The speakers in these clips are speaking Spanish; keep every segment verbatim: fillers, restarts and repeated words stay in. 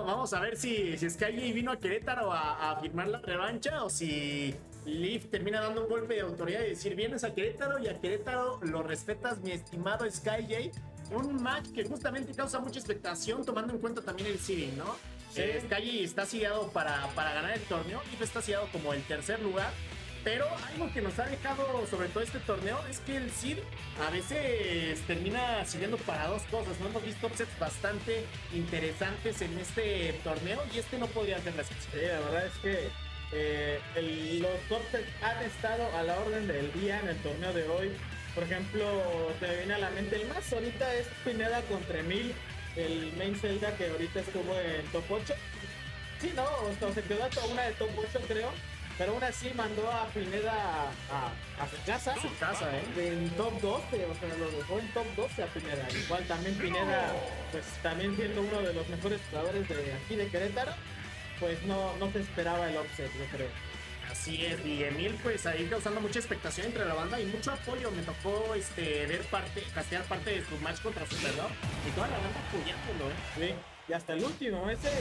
vamos a ver si, si Sky vino a Querétaro a, a firmar la revancha o si Leaf termina dando un golpe de autoridad y decir, vienes a Querétaro y a Querétaro lo respetas, mi estimado Sky. Un match que justamente causa mucha expectación tomando en cuenta también el seeding, ¿no? Sí. Eh, Sky está sellado para, para ganar el torneo, Leaf está sellado como el tercer lugar. Pero algo que nos ha dejado sobre todo este torneo es que el seed a veces termina sirviendo para dos cosas, ¿no? Hemos visto upsets bastante interesantes en este torneo y este no podría ser la excepción. Sí, la verdad es que eh, el, los upsets han estado a la orden del día en el torneo de hoy. Por ejemplo, te me viene a la mente el más ahorita es Pineda contra Emil, el main Zelda que ahorita estuvo en top ocho. Sí, no, o sea, se quedó a una de top ocho creo. Pero aún así mandó a Pineda a, a, a su casa. A su casa, ¿eh? En top doce, o sea, lo dejó en top doce a Pineda. Igual también Pineda, pues también siendo uno de los mejores jugadores de aquí de Querétaro, pues no, no se esperaba el upset, yo creo. Así es, y Emil pues ahí causando mucha expectación entre la banda y mucho apoyo. Me tocó este, ver parte, castear parte de su match contra Superdog y toda la banda apoyándolo, ¿eh? Sí, y hasta el último, ese...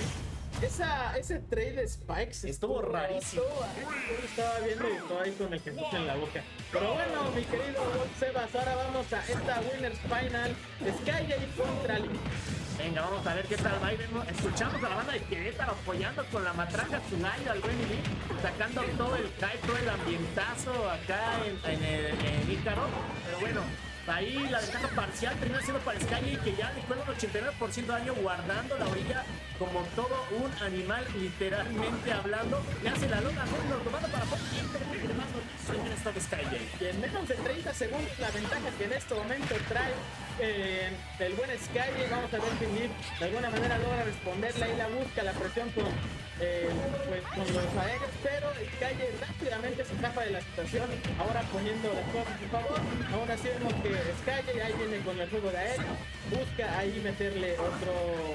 Esa, ese trade de Spikes estuvo, estuvo rarísimo. Yo estaba viendo y estaba ahí con el Jesús en la boca. Pero bueno, mi querido Sebas, ahora vamos a esta Winners Final. Sky contra Leaf. Venga, vamos a ver qué tal va. Escuchamos a la banda de Querétaro apoyando con la matraca Tsunayo al buen Leaf, sacando todo el hype, todo el ambientazo acá en, en, el, en Ícaro. Pero bueno, ahí la ventaja parcial termina siendo para Sky, que ya dejó el ochenta y nueve por ciento de daño guardando la orilla como todo un animal, literalmente hablando. Le hace la lona, no lo manda para afuera y termina más en esto de Sky. Y en menos de treinta segundos la ventaja que en este momento trae eh, el buen Sky. Vamos a ver si Leaf de alguna manera logra responderla y la busca la presión con, eh, pues, con los aéreos, pero Sky rápidamente se escapa de la situación, ahora poniendo las cosas a su favor. Aún así vemos que Sky ahí viene con el juego de aéreo, busca ahí meterle otro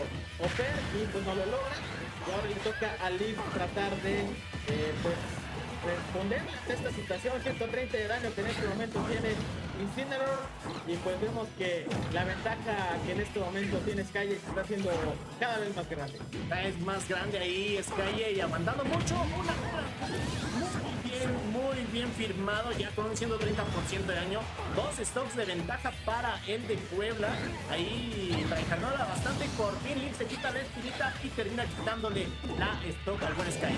offer y pues no lo logra, y ahora le toca a Leaf tratar de eh, pues responder a esta situación. Ciento treinta de daño que en este momento tiene Incineroar, y pues vemos que la ventaja que en este momento tiene Sky se está haciendo cada vez más grande. Cada vez más grande ahí Sky y mandando mucho, una muy bien, muy bien firmado, ya con un ciento treinta por ciento de daño, dos stocks de ventaja para el de Puebla. Ahí traijandola bastante, por fin Leaf se quita la espinita y termina quitándole la stock al buen Sky.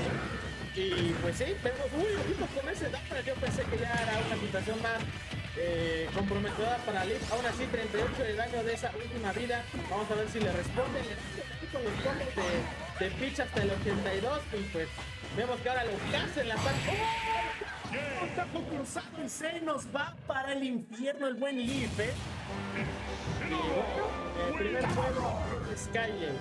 Y pues sí, vemos, uy, ojito con ese daño. Yo pensé que ya era una situación más eh, comprometedora para Leaf. Aún así, treinta y ocho de daño de esa última vida. Vamos a ver si le responde. Le con los combos de, de pitch hasta el ochenta y dos. Y pues vemos que ahora lo caza en la parte. ¡Oh! Está concursado y se nos va para el infierno el buen Leaf, ¿eh? Y bueno, el primer juego, Sky.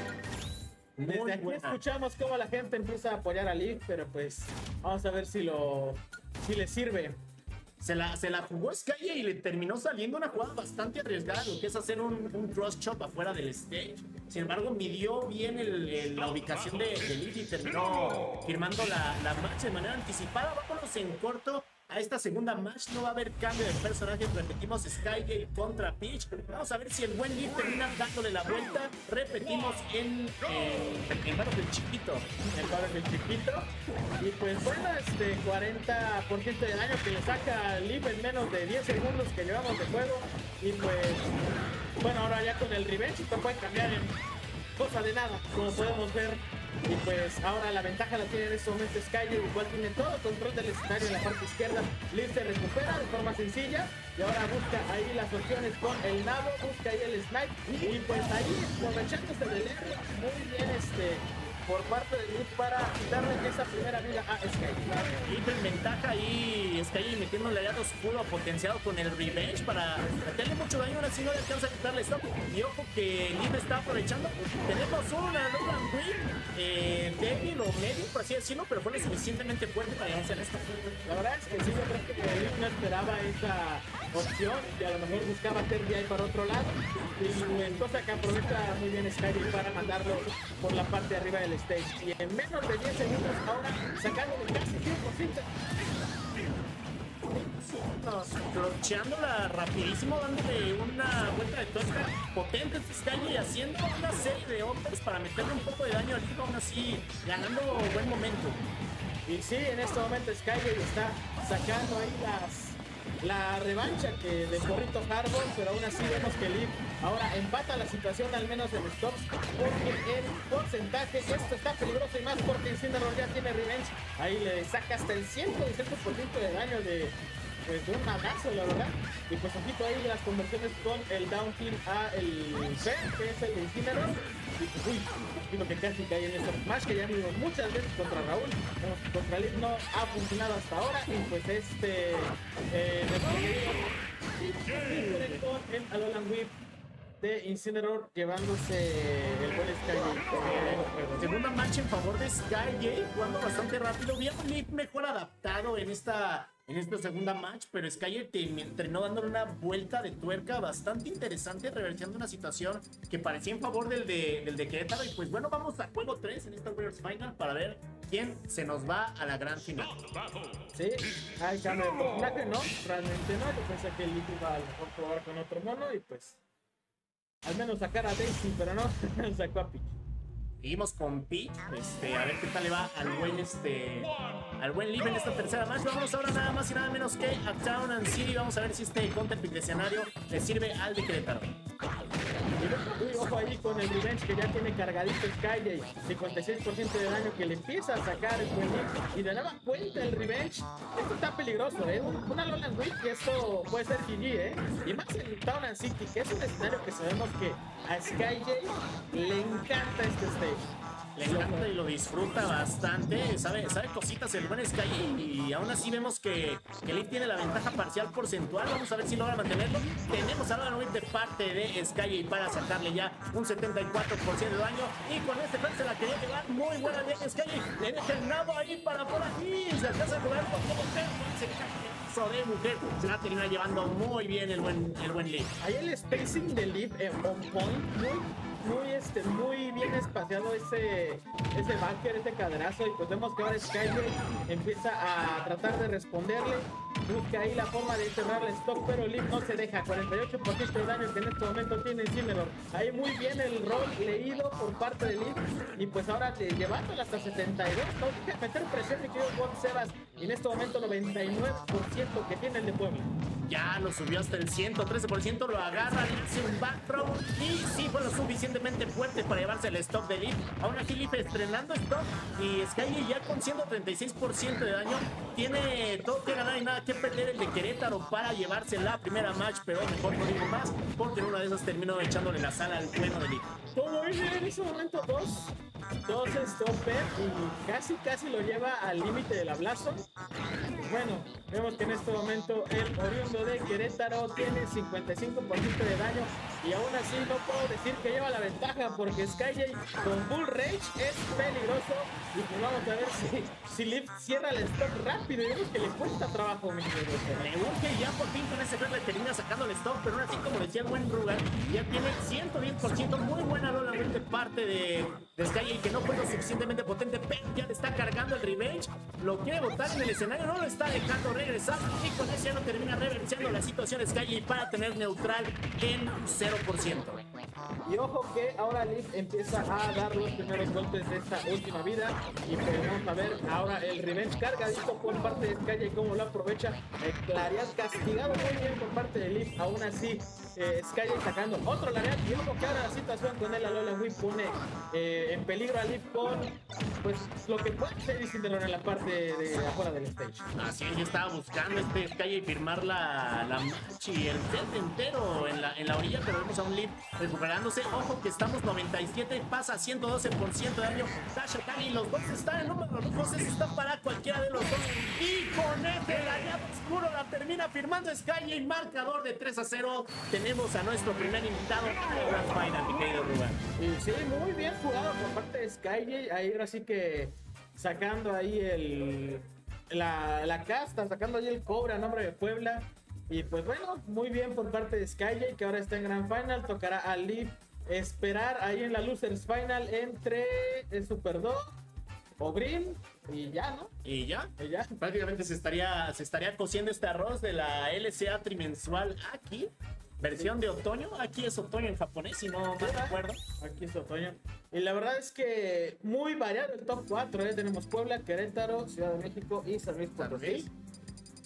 Desde Muy aquí buena. escuchamos cómo la gente empieza a apoyar a Leaf, pero pues vamos a ver si lo si le sirve. Se la, se la jugó Sky y le terminó saliendo una jugada bastante arriesgada, lo que es hacer un, un cross chop afuera del stage. Sin embargo, midió bien el, el, la ubicación de, de Leaf y terminó firmando la, la match de manera anticipada. Vámonos en corto a esta segunda match. No va a haber cambio de personaje. Repetimos, Skygate contra Peach. Vamos a ver si el buen Leaf termina dándole la vuelta. Repetimos en eh, en Battlefield chiquito. En Battlefield chiquito. Y pues bueno, este cuarenta por ciento de daño que le saca a Leaf en menos de diez segundos que llevamos de juego. Y pues bueno, ahora ya con el revenge esto puede cambiar en cosa de nada, como podemos ver. Y pues ahora la ventaja la tiene en este momento Sky, igual tiene todo el control del escenario en la parte izquierda. Leaf se recupera de forma sencilla y ahora busca ahí las opciones con el nabo, busca ahí el snipe y pues ahí aprovechándose del error muy bien este por parte de Leaf para quitarle esa primera vida a Sky. Leaf en ventaja y Sky metiéndole ya oscuro potenciado con el revenge para meterle mucho daño. Ahora sí no le alcanza a quitarle stop. Y ojo que Leaf está aprovechando. Tenemos una Logan Wing eh, débil o medio, por así decirlo, pero fue lo suficientemente fuerte para llevarse en esto. La verdad es que sí, yo creo que Leaf no esperaba esa opción y a lo mejor buscaba hacer D I para otro lado. Y en cosa que aprovecha muy bien Sky para mandarlo por la parte de arriba del stage. Y en menos de diez segundos ahora sacando casi cien por ciento. Clocheándola rapidísimo, dándole una vuelta de tuerca potente a Sky y haciendo una serie de hombres para meterle un poco de daño al equipo, aún así ganando buen momento. Y sí, en este momento Sky está sacando ahí las la revancha que de Porrito Harbor, pero aún así vemos que Liv ahora empata la situación, al menos en stops, porque el porcentaje, esto está peligroso y más porque Incineroar ya tiene revenge, ahí le saca hasta el ciento dieciocho por ciento de daño de, pues, de un madrazo, la verdad. Y pues ojito ahí las conversiones con el down kill a el C, que es el de Incineroar. Y pues uy, lo que casi cae en este smash que ya vimos muchas veces contra Raúl, contra Liv no ha funcionado hasta ahora, y pues este eh, con el Alolan Whip de Incineroar llevándose el buen Sky. Segunda match en favor de Sky, jugando bastante rápido. Bien, Liv mejor adaptado en esta, en esta segunda match, pero Sky terminó dándole una vuelta de tuerca bastante interesante, reversiando una situación que parecía en favor del de, del de Querétaro. Y pues bueno, vamos a juego tres en esta Warriors Final para ver quién se nos va a la gran final. Sí, hay cambio de personaje, ¿no? Realmente no, yo pensé que el Liv iba a lo mejor probar con otro mono y pues al menos sacar a Daisy, pero no, sacó a Peach. Seguimos con Peach, este, a ver qué tal le va al buen este al buen Liv en esta tercera match. Vamos ahora nada más y nada menos que a Town and City. Vamos a ver si este counter pick de escenario le sirve al de Querétaro. Uy, ojo ahí con el revenge que ya tiene cargadito Sky, cincuenta y seis por ciento de daño que le empieza a sacar el buen Liv. Y de nueva cuenta el revenge. Esto está peligroso, ¿eh? Una Alolan Whip y esto puede ser G G, ¿eh? Y más en Town and City, que es un escenario que sabemos que a Sky le encanta este stage. Le encanta y lo disfruta bastante, sabe, sabe cositas el buen Sky, y aún así vemos que, que Liv tiene la ventaja parcial porcentual. Vamos a ver si logra mantenerlo. Tenemos a Alolan Whip de parte de Sky para sacarle ya un setenta y cuatro por ciento de daño, y con este plan se la quería llevar muy buena bien Sky. Le deja el nabo ahí para por aquí, se alcanza a jugar con todo se cae de mujer, se la termina llevando muy bien el buen, el buen Liv. Ahí el spacing de Liv eh, on point, muy muy este muy bien espaciado ese ese backer, ese cadrazo, y pues vemos que ahora Sky empieza a tratar de responderle, busca ahí la forma de cerrar el stop, pero Liv no se deja. Cuarenta y ocho por ciento de daño que en este momento tiene Incineroar. Ahí muy bien el rol leído por parte de Liv, y pues ahora llevándolo hasta setenta y dos. No deja meter presión, mi querido Juan Sebas, y en este momento noventa y nueve por ciento que tiene el de Puebla. Ya lo subió hasta el ciento trece por ciento, lo agarra, le hace un back throw y sí fue lo suficientemente fuerte para llevarse el stop de Liv. Aún así Liv estrenando stop, y Sky ya con ciento treinta y seis por ciento de daño. Tiene todo que ganar y nada que perder el de Querétaro para llevarse la primera match, pero mejor no digo más, porque en una de esas terminó echándole la sala al bueno de Liv. Todo bien en ese momento, dos, dos stopper y casi casi lo lleva al límite del ablazo. Bueno, vemos que en este momento el oriundo de Querétaro tiene cincuenta y cinco por ciento de daño, y aún así no puedo decir que lleva la ventaja, porque Sky con Bull Rage es peligroso. Y pues vamos a ver si, si Liv cierra el stop rápido, y vemos que le cuesta trabajo, mi querido. Le urge ya por fin con ese red le termina sacando el stop, pero aún así, como decía el buen Rugal, ya tiene ciento diez por ciento, muy buena Lola de parte de, de Sky, que no fue lo suficientemente potente, pero ya le está cargando el revenge, lo quiere botar en el escenario, no lo está dejando regresar, y con eso ya no termina reversiando la situación Sky para tener neutral en cero por ciento. Y ojo que ahora Liv empieza a dar los primeros golpes de esta última vida, y pues vamos a ver ahora el revenge cargadito por parte de Sky y cómo lo aprovecha. Eh, Lariat castigado muy bien por parte de Liv, aún así eh, Sky sacando otro Lariat, y ojo que ahora la situación con el Alolan Whip pone eh, en peligro a Liv con pues lo que puede ser Incineroar en la parte de, de afuera del stage. Así es, yo estaba buscando este Sky y firmar la, la match y el set entero en la, en la orilla, pero vemos a un Liv recuperándose. Ojo que estamos noventa y siete, pasa a ciento doce por ciento de daño. Dasha Kami, los dos están en número rojos, ese está para cualquiera de los dos. Y con este Lariat oscuro la termina firmando Sky, y marcador de tres a cero. Tenemos a nuestro primer invitado a la Grand Final, mi querido Rubén. Y sí, muy bien jugado por parte de Sky. Ahí ahora sí que sacando ahí el la, la casta, sacando ahí el cobre a nombre de Puebla. Y pues bueno, muy bien por parte de Sky, que ahora está en Grand Final. Tocará a Liv esperar ahí en la Losers Final entre el Super dos Obrim y ya, ¿no? Y ya, Y ya. prácticamente se estaría, se estaría cociendo este arroz de la L C A trimensual aquí. Versión de otoño, aquí es otoño en japonés, si no mal recuerdo. Aquí es otoño. Y la verdad es que muy variado el top cuatro, ¿eh? Tenemos Puebla, Querétaro, Ciudad de México y San Luis Potosí.